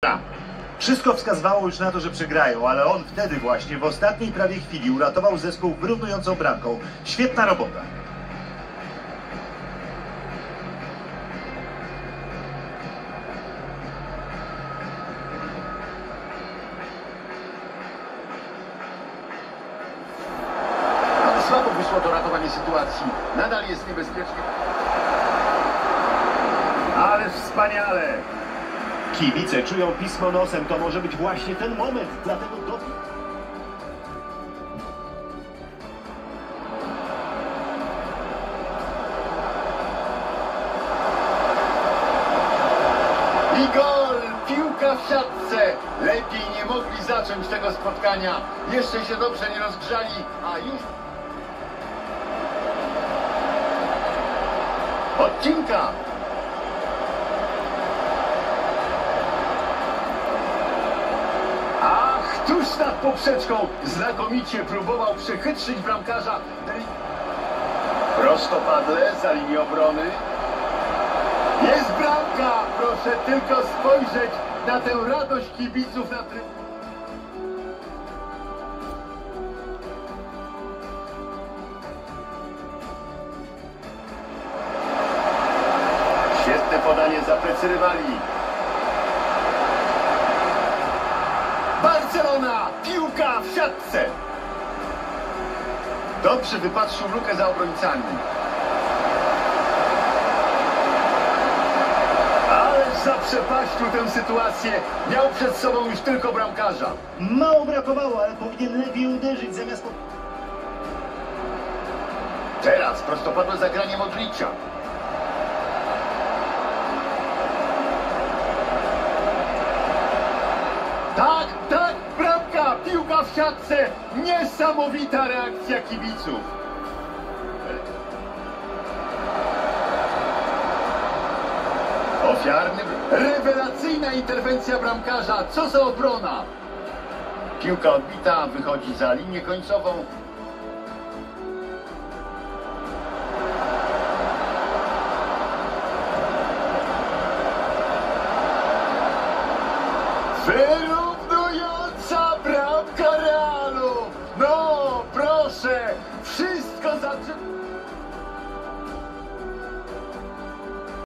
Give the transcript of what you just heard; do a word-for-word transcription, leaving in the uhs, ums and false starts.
Wszystko wskazywało już na to, że przegrają, ale on wtedy właśnie w ostatniej prawie chwili uratował zespół wyrównującą bramką. Świetna robota. Ale słabo wyszło to ratowanie sytuacji. Nadal jest niebezpiecznie. Ale wspaniale! Kibice czują pismo nosem, to może być właśnie ten moment, dlatego do... I gol! Piłka w siatce! Lepiej nie mogli zacząć tego spotkania. Jeszcze się dobrze nie rozgrzali, a już... Odcinka! Ach, tuż nad poprzeczką znakomicie próbował przechytrzyć bramkarza. Prostopadle za linię obrony. Jest bramka! Proszę tylko spojrzeć na tę radość kibiców na tryb... Świetne podanie za plecy rywali. Barcelona! Piłka w siatce! Dobrze wypatrzył lukę za obrońcami. Ależ zaprzepaścił tę sytuację. Miał przed sobą już tylko bramkarza. Mało brakowało, ale powinien lepiej uderzyć zamiast... Teraz prostopadłe zagranie Modricza. Tak, tak, bramka, piłka w siatce. Niesamowita reakcja kibiców. Ofiarny, rewelacyjna interwencja bramkarza. Co za obrona. Piłka odbita, wychodzi za linię końcową. Wyru